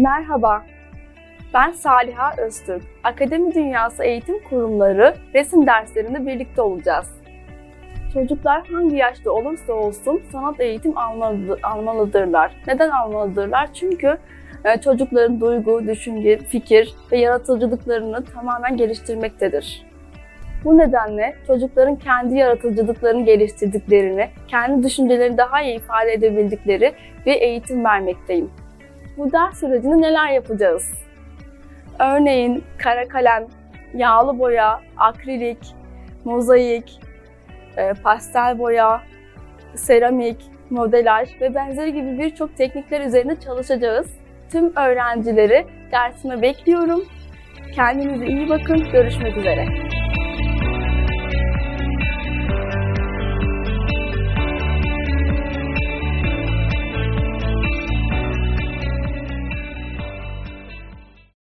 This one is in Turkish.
Merhaba, ben Saliha Öztürk. Akademi Dünyası Eğitim Kurumları resim derslerinde birlikte olacağız. Çocuklar hangi yaşta olursa olsun sanat eğitim almalıdırlar. Neden almalıdırlar? Çünkü çocukların duygu, düşünce, fikir ve yaratıcılıklarını tamamen geliştirmektedir. Bu nedenle çocukların kendi yaratıcılıklarını geliştirdiklerini, kendi düşüncelerini daha iyi ifade edebildikleri bir eğitim vermekteyim. Bu ders sürecinde neler yapacağız? Örneğin kara kalem, yağlı boya, akrilik, mozaik, pastel boya, seramik, modelaj ve benzeri gibi birçok teknikler üzerinde çalışacağız. Tüm öğrencileri dersime bekliyorum. Kendinize iyi bakın. Görüşmek üzere.